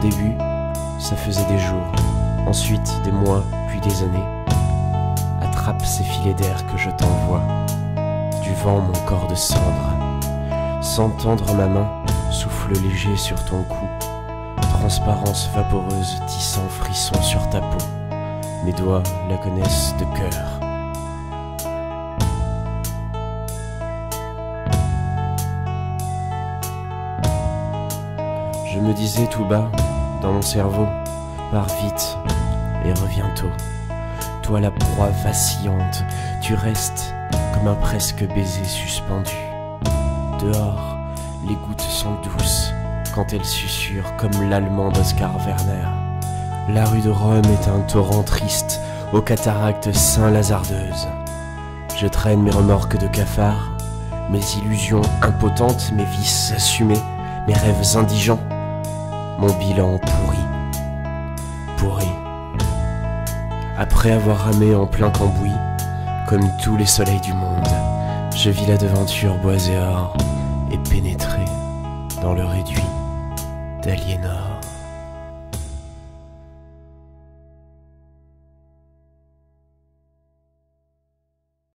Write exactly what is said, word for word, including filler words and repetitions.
début, ça faisait des jours, ensuite des mois, puis des années. Attrape ces filets d'air que je t'envoie, du vent mon corps de cendre. Sans tendre ma main, souffle léger sur ton cou, transparence vaporeuse tissant frisson sur ta peau. Mes doigts la connaissent de cœur. Je me disais tout bas, dans mon cerveau, pars vite et reviens tôt. Toi la proie vacillante, tu restes comme un presque baiser suspendu. Dehors, les gouttes sont douces quand elles susurrent comme l'allemand d'Oscar Werner. La rue de Rome est un torrent triste aux cataractes saint-lazardeuses. Je traîne mes remorques de cafard, mes illusions impotentes, mes vices assumés, mes rêves indigents, mon bilan pourri, pourri. Après avoir ramé en plein cambouis, comme tous les soleils du monde, je vis la devanture bois et or et pénétrer dans le réduit d'Aliénor.